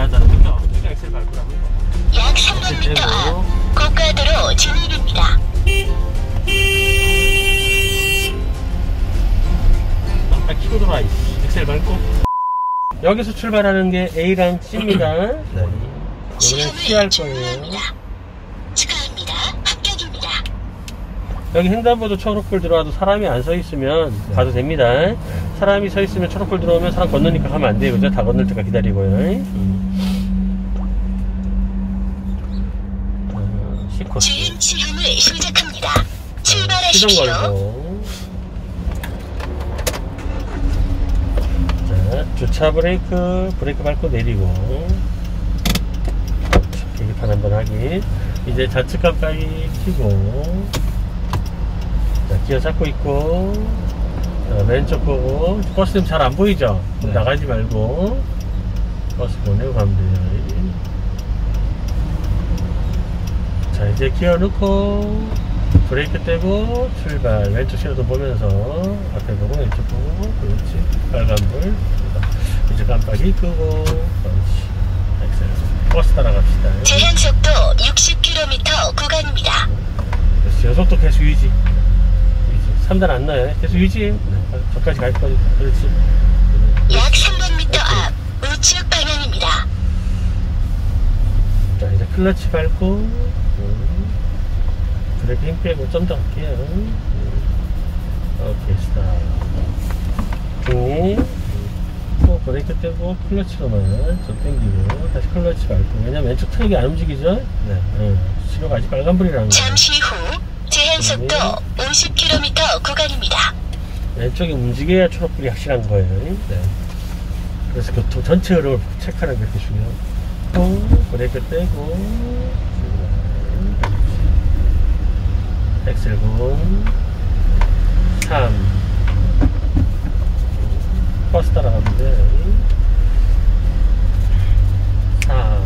하잖아. 그죠? 그러니까 엑셀 밟으라고 이거. 약 300m 앞 고가도로 진입입니다. 딱 키고 돌아. 엑셀 밟고. 여기서 출발하는 게 A랑 C입니다. 네. 여기는 C 할 거예요. 축하합니다. 합격입니다. 여기 횡단보도 초록불 들어와도 사람이 안 서 있으면 가도 됩니다. 사람이 서 있으면 초록불 들어오면 사람 건너니까 가면 안 돼요. 그죠? 다 건널 때까지 기다리고요. C코스. 주행 시험을 시작합니다. 시동 출발하십시오. 걸고. 자, 주차 브레이크 밟고 내리고. 계기판 한번 하기. 이제 좌측 깜빡이 켜고. 자, 기어 잡고 있고. 자, 왼쪽 보고. 버스 좀 잘 안 보이죠? 네. 나가지 말고 버스 보내고 가면 돼요. 자, 이제 기어 넣고 브레이크 떼고 출발. 왼쪽 신호도 보면서 앞에 보고 왼쪽 보고. 그렇지. 빨간불. 이제 깜빡이 끄고. 그렇지. 엑셀. 버스 따라갑시다. 제한속도 60km 구간입니다. 그렇지. 여속도 계속 유지. 3단 안 넣어요. 계속 유지. 저까지 갈 거니까. 그렇지. 약 300m 앞 우측 방향입니다. 자, 이제 클러치 밟고 브레이크 힘 빼고 좀 더 할게요. 오케이, 스탑. 또 브레이크 떼고 클러치로만 좀 당기고 다시 클러치 밟고. 왜냐면 왼쪽 트랙이 안 움직이죠? 네. 신호가 아직 빨간불이라는 거예요. 잠시 후 제한속도 50km 구간입니다. 왼쪽이 움직여야 초록불이 확실한 거예요. 네. 그래서 교통 전체 흐름을 체크하는 게 그렇게 중요하고. 브레이크 떼고 엑셀군 3 버스 따라가면 돼. 4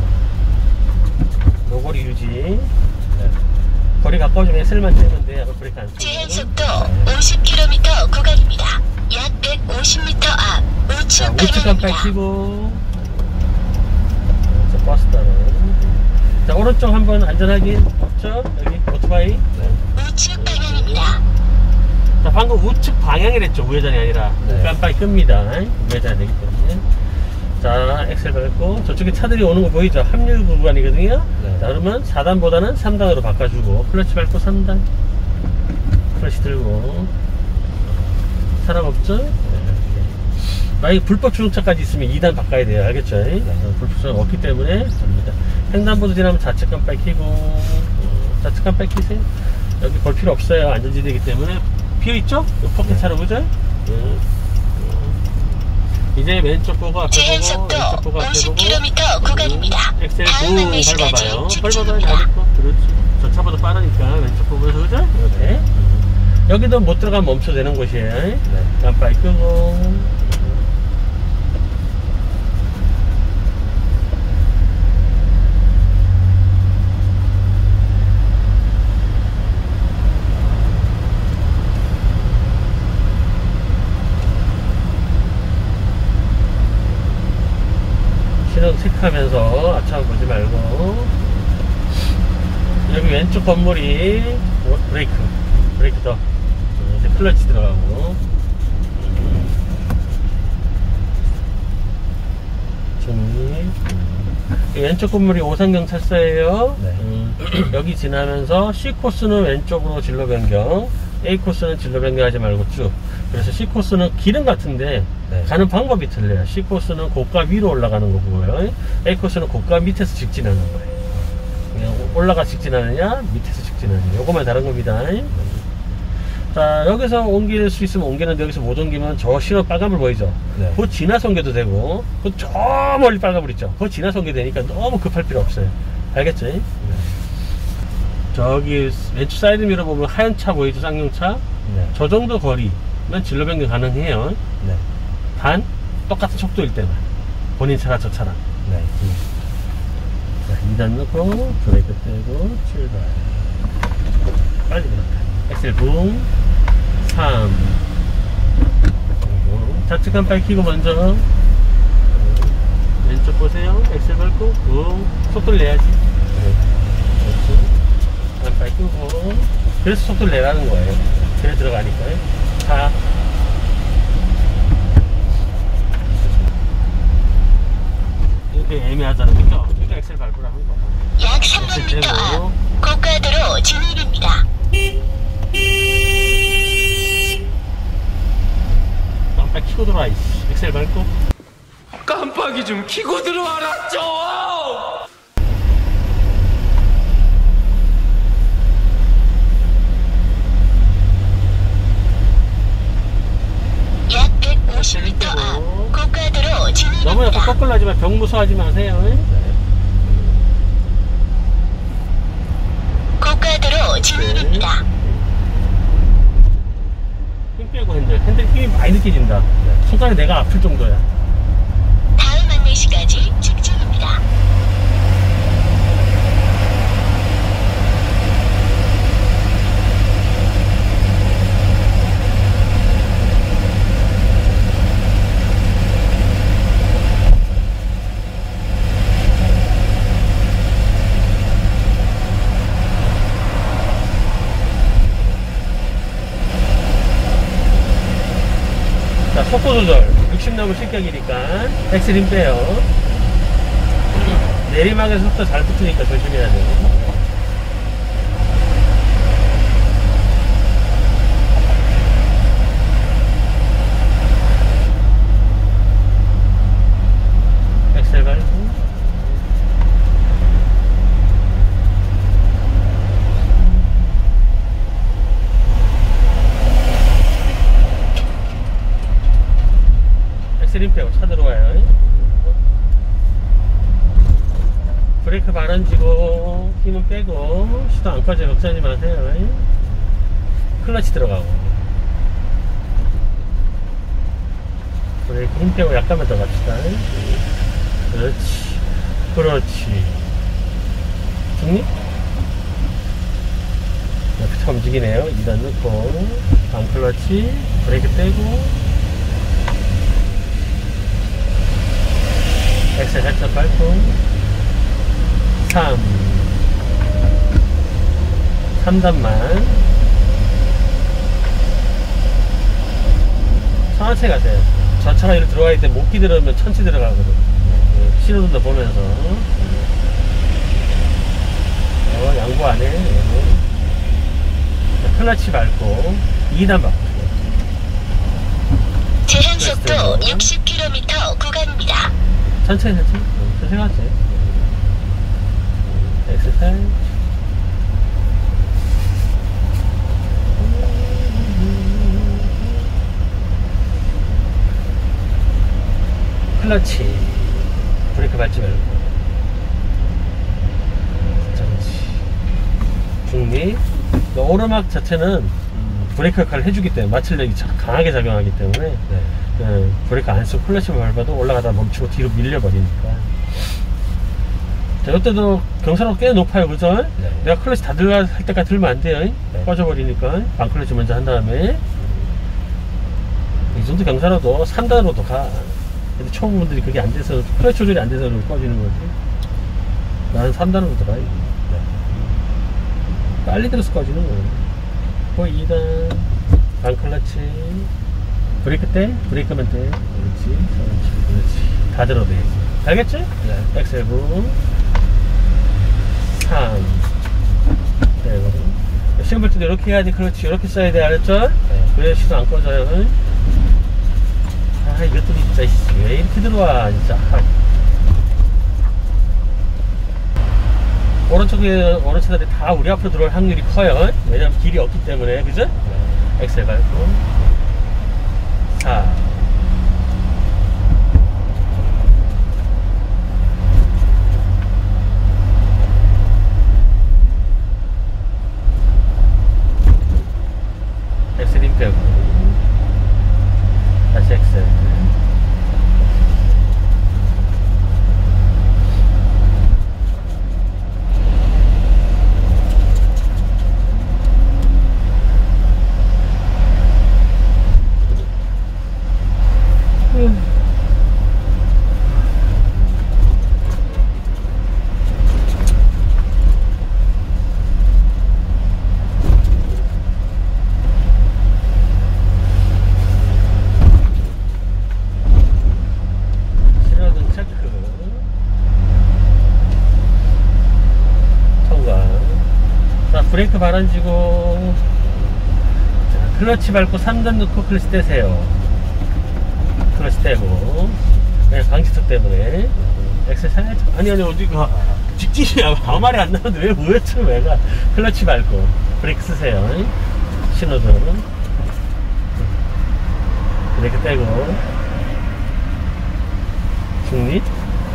노고리 유지. 네. 거리 가까워지면 엑셀만 떼면 돼. 아까 브레이크 안 쓰고. 제한속도 50km 구간입니다. 약 150m 앞 우측 우측 깜빡이 방향입니다. 켜고. 자, 버스 따라. 자, 오른쪽 한번 안전하게 없죠? 여기 오토바이. 네. 우측 방향입니다. 자, 방금 우측 방향이랬죠. 우회전이 아니라. 네. 깜빡이 끕니다. 우회전이 되기 때문에. 자, 엑셀 밟고. 저쪽에 차들이 오는 거 보이죠? 합류 구간이거든요. 네. 자, 그러면 4단보다는 3단으로 바꿔주고. 클러치 밟고 3단. 클러치 들고. 사람 없죠? 네. 만약에 불법 주정차까지 있으면 2단 바꿔야 돼요. 알겠죠? 네. 불법 주정 없기 때문에 접니다. 횡단보도 지나면 좌측 깜빡이 켜고. 좌측 깜빡이 켜세요. 여기 볼 필요 없어요. 안전지대이기 때문에. 비어있죠? 포켓 차로 보죠? 이제 왼쪽 보고 앞에 보고 왼쪽 보고 앞에 보고. 50km 구간입니다. 엑셀 다음 붕 안내시까지 밟아봐요. 밟아봐요. 직진입니다. 잘 있고. 그렇지. 저 차보다 빠르니까 왼쪽 보면서 그죠? 이렇게. 여기도 못 들어가면 멈춰도 되는 곳이에요. 네. 깜빡이 끄고. 신호 체크하면서 앞차만 보지 말고. 여기 왼쪽 건물이 브레이크 더. 이제 클러치 들어가고. 정리. 왼쪽 건물이 오산경찰서예요. 네. 여기 지나면서 C코스는 왼쪽으로 진로 변경, A코스는 진로 변경하지 말고 쭉. 그래서 C코스는 길은 같은데 네. 가는 방법이 틀려요. C코스는 고가 위로 올라가는 거고요. A코스는 고가 밑에서 직진하는 거예요. 그냥 올라가 직진하느냐 밑에서 직진하느냐, 요거만 다른 겁니다. 자, 여기서 옮길 수 있으면 옮기는데 여기서 못 옮기면 저 신호 빨간불 보이죠? 네. 그거 지나서 옮겨도 되고, 그 저 멀리 빨간불 있죠? 그거 지나서 옮겨도 되니까 너무 급할 필요 없어요. 알겠죠? 네. 저기 왼쪽 사이드 미러 보면 하얀 차 보이죠? 쌍용차? 네. 저 정도 거리면 진로 변경 가능해요. 네. 단 똑같은 속도일 때만. 본인 차랑 저 차랑. 네. 자, 2단 넣고 브레이크 떼고 출발. 빨리 들어가. 엑셀 붕 3 좌측 깜빡이 켜고 먼저 이쪽 보세요. 엑셀 밟고 꾹 속도를 내야지. 그렇지. 깜빡이 끄고. 그래서 속도를 내라는 거예요. 그래 들어가니까요. 자. 이렇게 애매하잖아. 그죠? 그러니까 엑셀 밟으라 한 거야. 약 300m 앞 고가도로 진입입니다. 깜빡 켜고 들어와. 엑셀 밟고. 깜빡이 좀 켜고 들어와라 좀! 약 150m 앞 고가도로 너무 약간 진입입니다. 거꾸로 하지만 병 무서워하지 마세요. 고가도로 진입입니다. 힘 빼고 핸들 힘이 많이 느껴진다. 손가락이 내가 아플 정도야. 다음 안내시까지 직진입니다. 자, 속도 조절. 60 넘을 실격이니까 엑셀 힘 빼요. 내리막에서 속도 잘 붙으니까 조심해야 돼요. 엑셀 밟고. 엑셀 힘 빼고 차 들어와요. 브레이크 발은 쥐고 힘은 빼고 시도 안 꺼져요. 걱정하지 마세요. 클러치 들어가고 브레이크 힘 빼고 약간만 더 갑시다. 그렇지 중립. 옆에 움직이네요. 2단 넣고 반 클러치 브레이크 빼고 엑셀 살짝 밟고 3단만 천천히 가세요. 저 차가 이렇게 들어가 있을 때 못 기다리면 천천히 들어가거든. 신호등도 보면서 양보 안 해. 클러치 밟고 2단 바꾸세요. 제한속도 60km 구간입니다. 천천히 가세요. 엑셀 클러치 브레이크 밟지 말고 중립. 오르막 자체는 브레이크 역할을 해주기 때문에 마찰력이 강하게 작용하기 때문에 브레이크 안 쓰고 클러치 밟아도 올라가다 멈추고 뒤로 밀려버리니까. 자, 이때도 경사로가 꽤 높아요. 그죠? 네. 내가 클러치 다 들어갈 때까지 들면 안 돼요. 네. 꺼져버리니까 반 클러치 먼저 한 다음에 이 정도 경사로도 3단으로도 가. 근데 초보분들이 그게 안 돼서 클러치 조절이 안 돼서 꺼지는 거지. 나는 3단으로 들어가요. 네. 빨리 들어서 꺼지는 거예요. 거의 2단 반 클러치 브레이크 때 브레이크만 때 그렇지 다 들어도 돼. 알겠지? 네. 엑셀 부 3 그리고 시험 볼 때도 이렇게 해야지. 그렇지 이렇게 써야 돼. 알았죠? 네. 그래야 시도 안 꺼져요. 아 이것들이 진짜 왜 이렇게 들어와 진짜. 오른쪽들이 다 우리 앞으로 들어올 확률이 커요. 왜냐면 길이 없기 때문에. 그죠? 네. 엑셀 밟고 4 엑셀 힘 빼고 다시 엑셀 브레이크 발언지고. 자, 클러치 밟고 3단 넣고 클러치 떼세요. 클러치 떼고. 그냥 방지턱 때문에. 엑셀 살짝. 아니, 어디가. 직진이 아무 말이 안 나오는데 왜 우회처럼 왜가. 클러치 밟고. 브레이크 쓰세요. 신호등. 브레이크 떼고. 중립.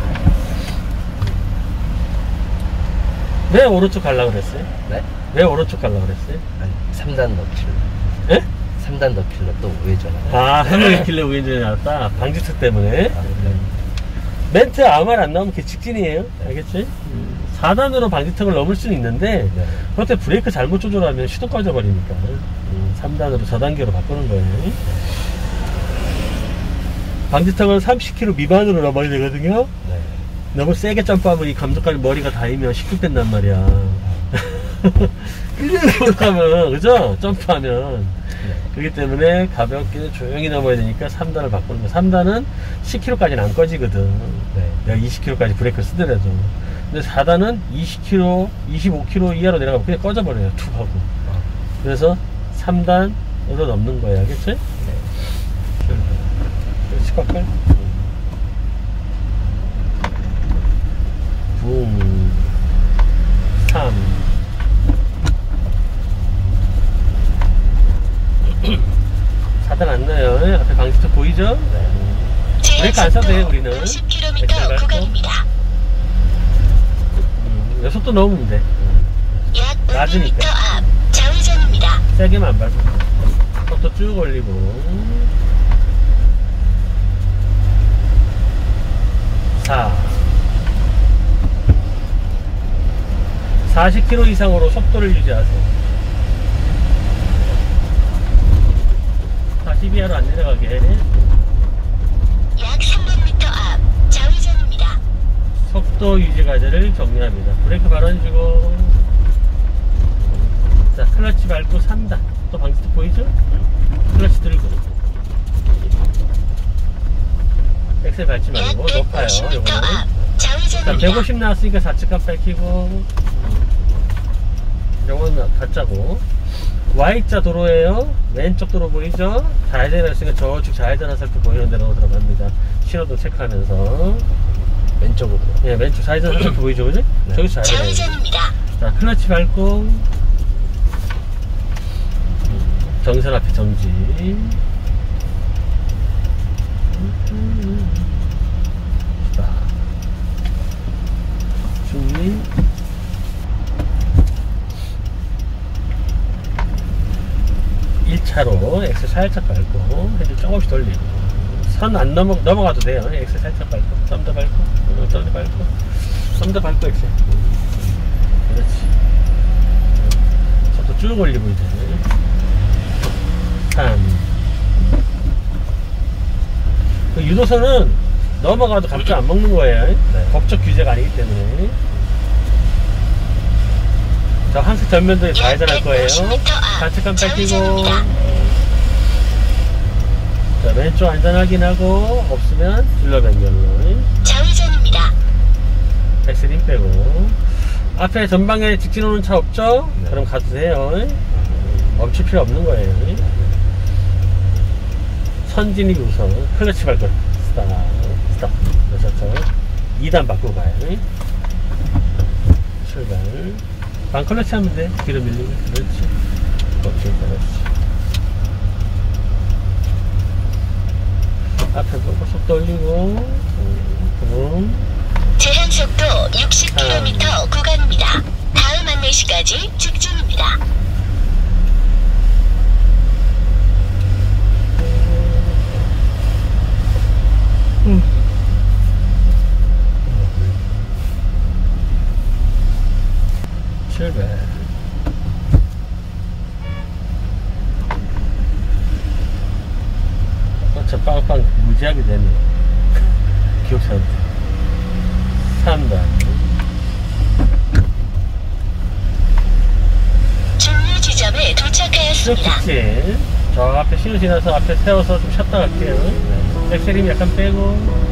왜 오른쪽 가려고 그랬어요? 네? 왜 오른쪽 가려고 그랬어요? 아니 3단 넣길래 예? 3단 넣길래 또 우회전을 아, 한명이 길래 우회전이 나왔다. 방지턱 때문에. 아, 그냥 멘트 아무 말 안 나오면 그게 직진이에요. 알겠지? 4단으로 방지턱을 넘을 수는 있는데, 네. 그때 브레이크 잘못 조절하면 시동 꺼져버리니까. 3단으로 저단계로 바꾸는 거예요. 방지턱은 30km 미만으로 넘어야 되거든요. 네. 너무 세게 점프하면 이 감독관이 머리가 닿으면 시끄럽단 말이야. 1년 올라가면, 그죠? 점프하면. 네. 그렇기 때문에 가볍게 조용히 넘어야 되니까 3단을 바꾸는 거야. 3단은 10km까지는 안 꺼지거든. 네. 내가 20km까지 브레이크를 쓰더라도. 근데 4단은 20km, 25km 이하로 내려가면 그냥 꺼져버려요. 툭 하고. 그래서 3단으로 넘는 거야. 알겠지? 네. 그렇지, 깎을. 붕. 3. 4단 안 넣어요. 앞에 방지턱 보이죠? 브레이크 안 써도 돼요, 우리는. 50km 구간입니다. 속도 넣으면 돼. 약 500m 낮으니까. 앞 좌회전입니다. 세게만 안 밟고. 속도 쭉 올리고. 4. 40km 이상으로 속도를 유지하세요. 40 이하로 안 내려가게. 약 300m 앞 좌회전입니다. 속도 유지 과제를 정리합니다. 브레이크 발언주고. 자, 클러치 밟고 3단. 또 방지턱 보이죠? 클러치 들고. 엑셀 밟지 약 말고 높아요. 150m 요거는. 앞 자, 좌회전입니다. 150 나왔으니까 좌측 깜빡이고. 요거는 가짜고. Y자 도로에요. 왼쪽 도로 보이죠? 좌회전을 했으니까 저쪽 좌회전 화살표 보이는 데로 들어갑니다. 신호등 체크하면서. 왼쪽으로 예, 왼쪽 좌회전 화살표 보이죠? 그지? 네. 저기 좌회전. 좌회전입니다. 자, 클러치 밟고. 정선 앞에 정지. 자, 중립. 차로 엑셀 살짝 밟고 헤드 조금씩 돌리고 선 안 넘어가도 돼요. 엑셀 살짝 밟고 좀 더 밟고 좀 더 밟고 좀 더 밟고 엑셀. 그렇지. 속도 쭉 올리고 이제 3. 그 유도선은 넘어가도 갑자기 안 먹는 거예요. 네. 법적 규제가 아니기 때문에. 저 항상 전면도에 좌회전할 거예요. 좌측 깜빡이고. 자, 왼쪽 안전 확인하고 없으면 딜러 변경로. 좌회전입니다. 엑셀 힘 빼고. 앞에 전방에 직진 오는 차 없죠? 네. 그럼 가도 돼요. 멈출 필요 없는 거예요. 선진입 우선 클러치 밟고 스탑. 그렇죠. 2단 바꾸고 가요. 출발. 반클러치 하면 돼. 뒤로 밀리면. 그렇지. 그렇지. 앞에 보고 속도 올리고. 제한 속도 60km 구간입니다. 다음 안내시까지 직진입니다. 출발. 저 빵빵 무지하게 되네. 기억사한테 3단. 종료 지점에 쭉 도착하였습니다. 직진. 저 앞에 신호 지나서 앞에 세워서 좀 쉬었다 갈게요. 엑셀 힘 약간 빼고.